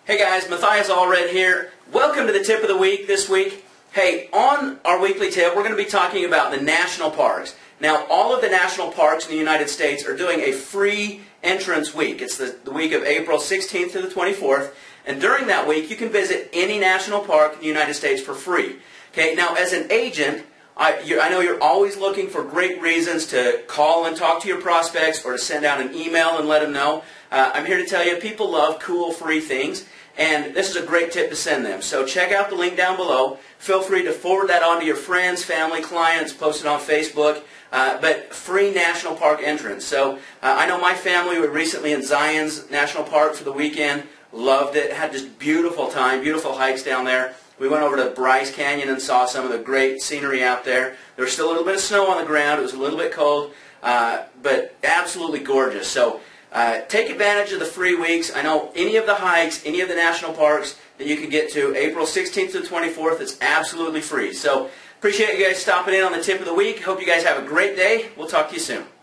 Hey guys, Matthias Allred here. Welcome to the tip of the week this week. Hey, on our weekly tip, we're going to be talking about the national parks. Now, all of the national parks in the United States are doing a free entrance week. It's the week of April 16th to the 24th. And during that week, you can visit any national park in the United States for free. Okay, now as an agent, I know you're always looking for great reasons to call and talk to your prospects or to send out an email and let them know. I'm here to tell you, people love cool, free things, and this is a great tip to send them. So check out the link down below. Feel free to forward that on to your friends, family, clients, post it on Facebook, but free national park entrance. So I know my family were recently in Zion's National Park for the weekend. Loved it. Had just beautiful time, beautiful hikes down there. We went over to Bryce Canyon and saw some of the great scenery out there. There was still a little bit of snow on the ground. It was a little bit cold, but absolutely gorgeous. So take advantage of the free weeks. I know any of the hikes, any of the national parks that you can get to, April 16th to the 24th, it's absolutely free. So appreciate you guys stopping in on the tip of the week. Hope you guys have a great day. We'll talk to you soon.